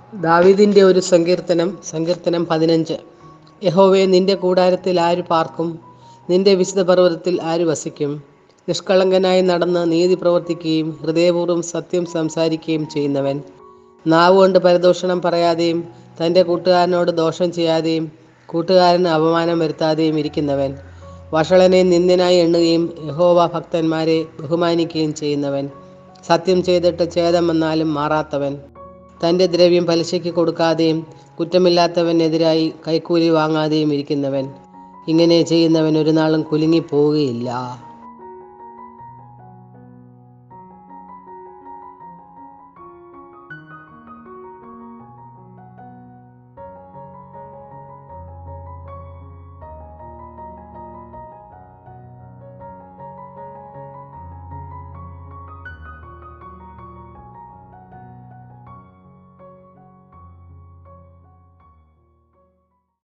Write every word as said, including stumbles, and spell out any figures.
ദാവീദിന്റെ ഒരു സങ്കീർത്തനം. സങ്കീർത്തനം പതിനഞ്ച്. യഹോവേ, നിന്റെ കൂടാരത്തിൽ ആര് പാർക്കും? നിന്റെ വിശുദ്ധ പർവ്വതത്തിൽ ആര് വസിക്കും? നിഷ്കളങ്കനായി നടന്ന് നീതി പ്രവർത്തിക്കുകയും ഹൃദയപൂർവ്വം സത്യം സംസാരിക്കുകയും ചെയ്യുന്നവൻ, നാവുകൊണ്ട് പരദൂഷണം പറയാതെയും തൻ്റെ കൂട്ടുകാരനോട് ദോഷം ചെയ്യാതെയും കൂട്ടുകാരന് അപമാനം വരുത്താതെയും ഇരിക്കുന്നവൻ, വഷളനെ നിന്ദ്യനായി എണ്ണുകയും യഹോവ ഭക്തന്മാരെ ബഹുമാനിക്കുകയും ചെയ്യുന്നവൻ, സത്യം ചെയ്തിട്ട് ഛേദം വന്നാലും മാറാത്തവൻ, തൻ്റെ ദ്രവ്യം പലിശയ്ക്ക് കൊടുക്കാതെയും കുറ്റമില്ലാത്തവനെതിരായി കൈക്കൂലി വാങ്ങാതെയും ഇരിക്കുന്നവൻ, ഇങ്ങനെ ചെയ്യുന്നവൻ ഒരു നാളും കുലുങ്ങിപ്പോവുകയില്ല.